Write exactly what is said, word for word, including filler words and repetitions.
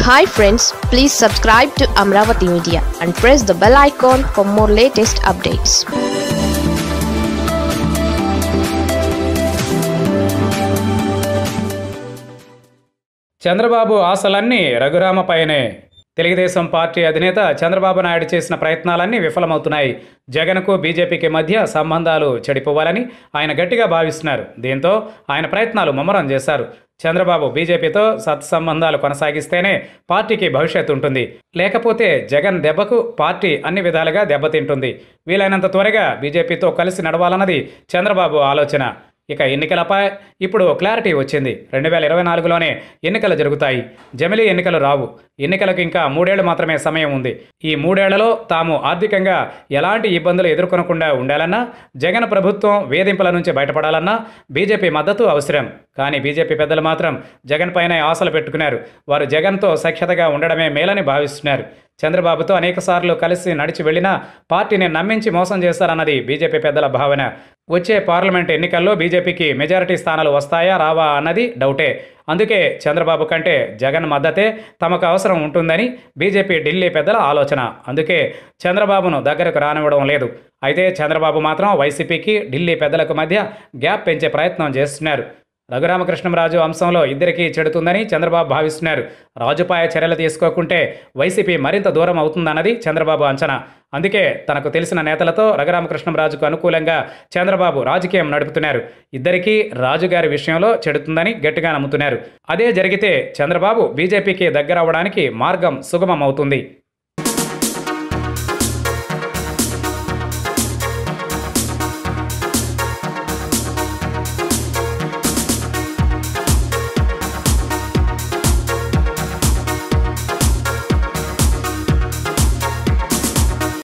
Hi friends, please subscribe to Amravati Media and press the bell icon for more latest updates. Chandrababu ఆశలన్నీ రఘురామపైనే. Telugu Desam party అధినేత చంద్రబాబు నాయుడు చేసిన ప్రయత్నాలన్నీ విఫలమవుతున్నాయి. జగన్కు బీజేపీకి మధ్య సంబంధాలు చెడిపోవాలని ఆయన గట్టిగా భావిస్తున్నారు. దీంతో ఆయన ప్రయత్నాలు ముమ్మరం చేశారు. చంద్రబాబు బీజేపీతో సత్సంబంధాలు కొనసాగిస్తేనే పార్టీకి భవిష్యత్తు ఉంటుంది, లేకపోతే జగన్ దెబ్బకు పార్టీ అన్ని విధాలుగా దెబ్బతింటుంది. వీలైనంత త్వరగా బీజేపీతో కలిసి నడవాలన్నది చంద్రబాబు ఆలోచన. ఇక ఎన్నికలపై ఇప్పుడు క్లారిటీ వచ్చింది. రెండు వేల ఇరవై నాలుగులోనే ఎన్నికలు జరుగుతాయి. జమిలీ ఎన్నికలు రావు. ఎన్నికలకు ఇంకా మూడేళ్లు మాత్రమే సమయం ఉంది. ఈ మూడేళ్లలో తాము ఆర్థికంగా ఎలాంటి ఇబ్బందులు ఎదుర్కొనకుండా ఉండాలన్నా, జగన్ ప్రభుత్వం వేధింపుల నుంచి బయటపడాలన్నా బీజేపీ మద్దతు అవసరం. కానీ బీజేపీ పెద్దలు మాత్రం జగన్ పైనే ఆశలు పెట్టుకున్నారు. వారు జగన్తో సఖ్యతగా ఉండడమే మేలని భావిస్తున్నారు. చంద్రబాబుతో అనేకసార్లు కలిసి నడిచి వెళ్లినా పార్టీని నమ్మించి మోసం చేశారన్నది బీజేపీ పెద్దల భావన. వచ్చే పార్లమెంట్ ఎన్నికల్లో బీజేపీకి మెజారిటీ స్థానాలు వస్తాయా రావా అన్నది డౌటే. అందుకే చంద్రబాబు కంటే జగన్ మద్దతే తమకు అవసరం ఉంటుందని బీజేపీ ఢిల్లీ పెద్దల ఆలోచన. అందుకే చంద్రబాబును దగ్గరకు రానివ్వడం లేదు. అయితే చంద్రబాబు మాత్రం వైసీపీకి ఢిల్లీ పెద్దలకు మధ్య గ్యాప్ పెంచే ప్రయత్నం చేస్తున్నారు. రఘురామకృష్ణంరాజు అంశంలో ఇద్దరికీ చెడుతుందని చంద్రబాబు భావిస్తున్నారు. రాజుపై చర్యలు తీసుకోకుంటే వైసీపీ మరింత దూరం అవుతుందన్నది చంద్రబాబు అంచనా. అందుకే తనకు తెలిసిన నేతలతో రఘురామకృష్ణంరాజుకు అనుకూలంగా చంద్రబాబు రాజకీయం నడుపుతున్నారు. ఇద్దరికీ రాజుగారి విషయంలో చెడుతుందని గట్టిగా నమ్ముతున్నారు. అదే జరిగితే చంద్రబాబు బీజేపీకి దగ్గర అవ్వడానికి మార్గం సుగమం అవుతుంది.